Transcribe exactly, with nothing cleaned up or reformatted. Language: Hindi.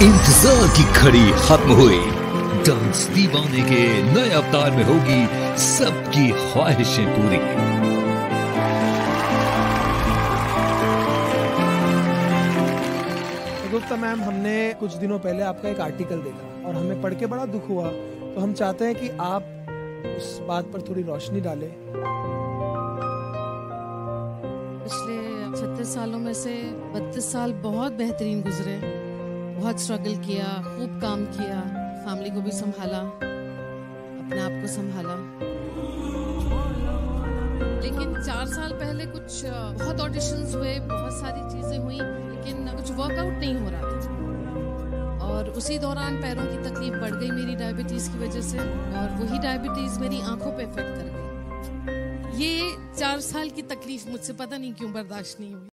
इंतजार की घड़ी खत्म हुई। डांस दीवाने के नए अवतार में होगी सबकी ख्वाहिशें पूरी। गुप्ता मैम, हमने कुछ दिनों पहले आपका एक आर्टिकल देखा और हमें पढ़ के बड़ा दुख हुआ, तो हम चाहते हैं कि आप उस बात पर थोड़ी रोशनी डालें। पिछले छत्तीस सालों में से बत्तीस साल बहुत बेहतरीन गुजरे। बहुत स्ट्रगल किया, खूब काम किया, फैमिली को भी संभाला, अपने आप को संभाला। लेकिन चार साल पहले कुछ बहुत ऑडिशंस हुए, बहुत सारी चीजें हुई, लेकिन कुछ वर्कआउट नहीं हो रहा था। और उसी दौरान पैरों की तकलीफ बढ़ गई मेरी डायबिटीज की वजह से, और वही डायबिटीज मेरी आंखों पे इफेक्ट कर गई। ये चार साल की तकलीफ मुझसे पता नहीं क्यों बर्दाश्त नहीं हुई।